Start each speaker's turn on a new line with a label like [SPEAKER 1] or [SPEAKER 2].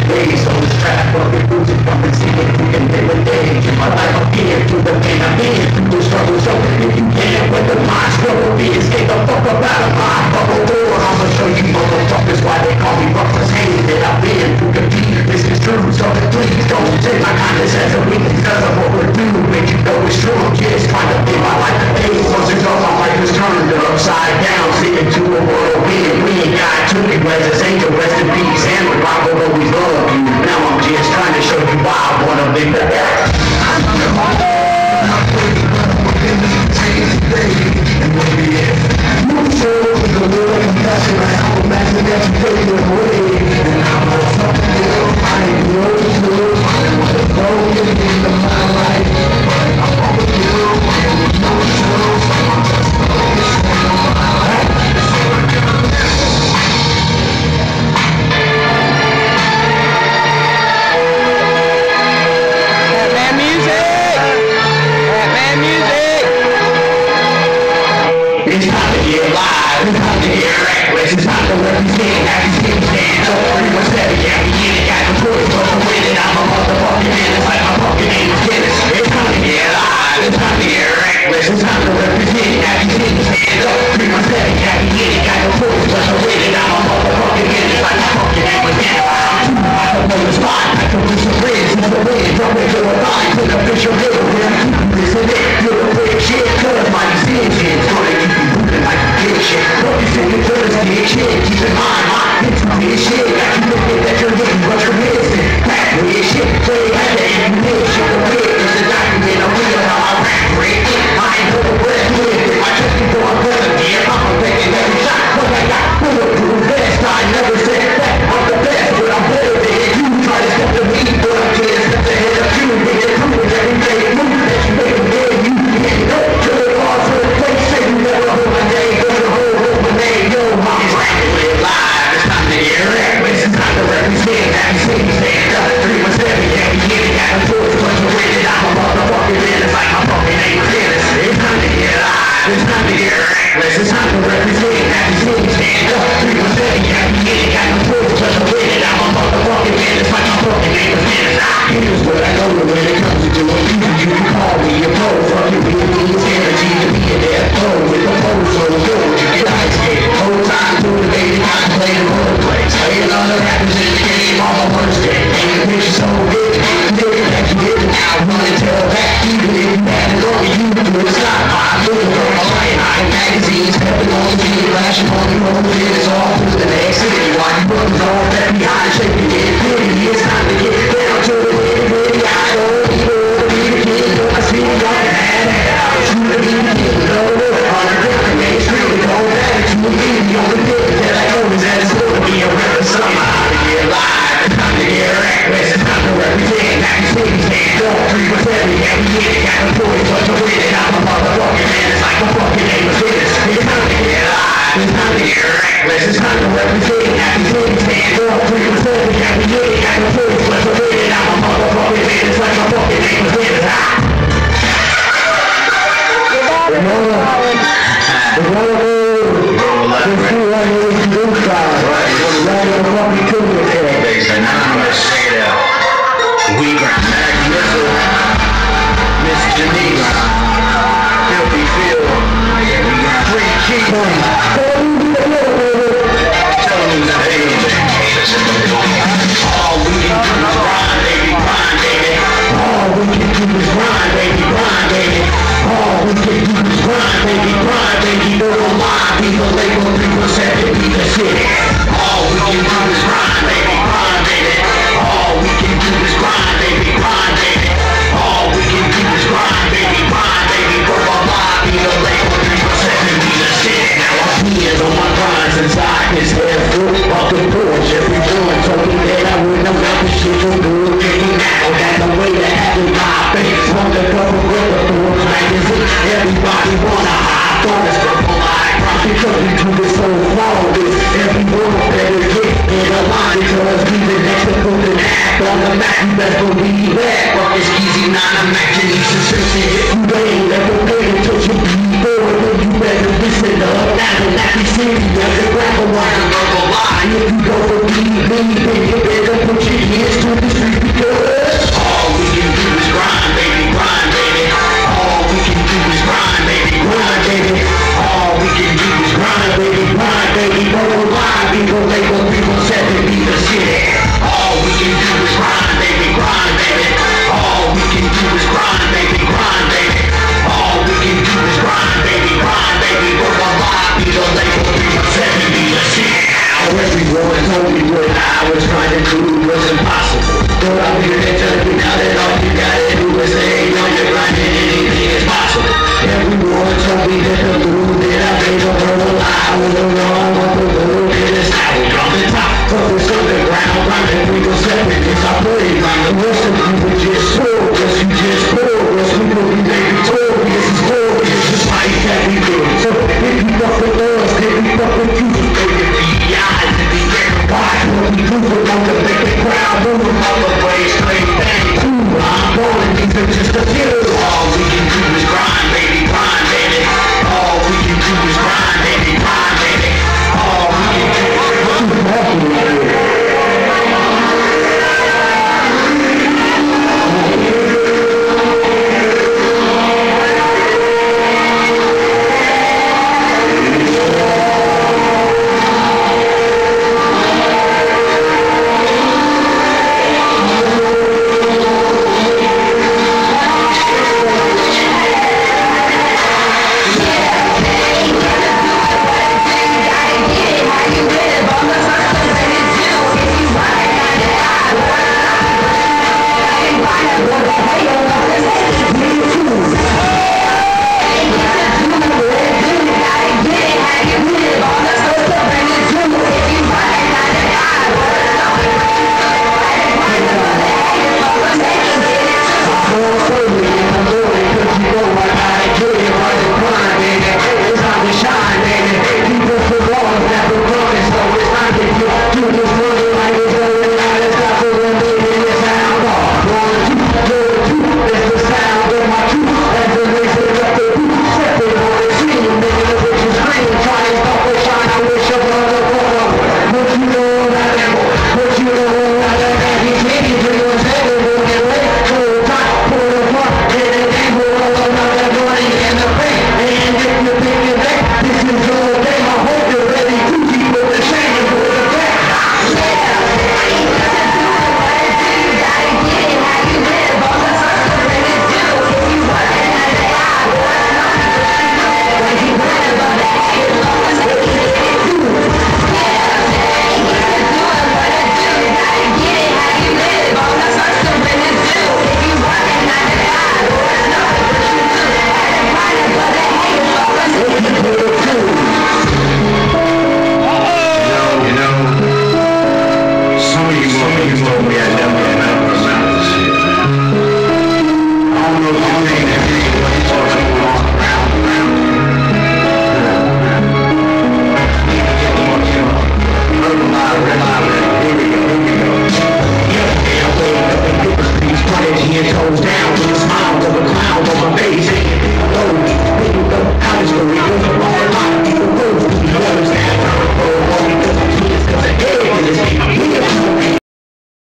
[SPEAKER 1] days on this track, fucking losing, fucking seeing, you can live a day. In my life I'm here through the pain I'm in, through the struggle, so if you can, when the mind struggle be, escape the fuck up out of my bubble door. I'ma show you motherfuckers why they call me Ruckus. Hey, that I've been through the deep, this is true, so please don't take my kindness as a weakness, cause I'm overdue, and you know it's true. I'm just trying to live my life today, once it's all my life is turned upside down, sitting to a world we ain't got to be blessed, angel, rest in peace, and the rock will always love you. Now I'm just trying to show you why I wanna live the best. I'm the mother, I'm waiting, but I'm working to change today, and maybe if you show me the little compassion, I'll imagine that you fade away, and I'm not fucking you, I ain't yours too, I wanna go get into my life, but I'm over you, and you know it's true, so I'm just focused on my life, so I gotta live. It's time to get live, it's time to get reckless, it's time to represent, have you seen me stand up, 317, yeah, we get it, got the choice, but to win it, I'm a motherfucking menace, like my fucking name is Guinness. It's time to get live, it's time to get reckless, it's time to represent, have you seen me stand up, 317, yeah, we get it, got the choice, but to win it, I'm a motherfucking menace, like my fucking name is Guinness. I can know the spot, I can do some ribs, it's the wind, jump into a line, take a picture of it, we're gonna keep you missing it, you're the big shit, cause my decisions, gonna keep you moving like a kid shit. Focus in your Thursday shit, keep in mind, my history shit. Got you thinking that you're getting what you're missing. Back with shit, play at the ammunition. The witness, the document, I'm real how I rap great. I ain't no breath with it, my chest before I'm president. I'm taking every shot, cause I got bulletproof vest. I never said that I'm the best, but I'm better than you. Try to step to me, but I'm just steps ahead of you. Nigga, prove every day move that you make a day. You can't go to the bar for the place, say you never hold my name, but you hold my name. Yo, I'm trying to live live, it's time to get ready. The rest of you are just progress, you just progress. We will be victorious, it's glorious, it's life that we live. So if you fuck with us, then we fuck with you. So throw your eyes in the air, watch what we do for no